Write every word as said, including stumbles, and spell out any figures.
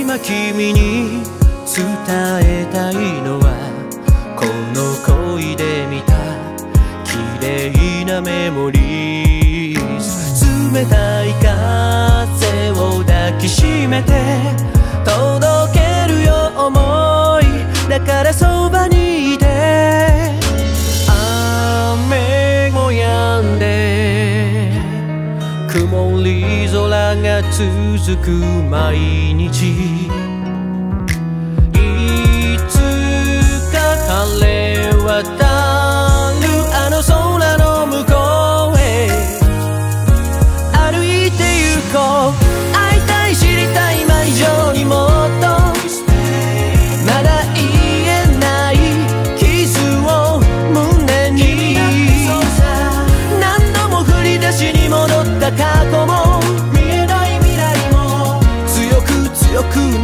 今君に伝えたいのはこの恋で見た綺麗なメモリーズ冷たい風を抱きしめて届けるよ思いだからそばにいて雨も止んで曇り空が続く毎日いつか晴れ渡るあの空の向こうへ歩いて行こう会いたい知りたい今以上にもっとまだ言えない傷を胸に何度も振り出しに戻った過去も見えない未来も強く強く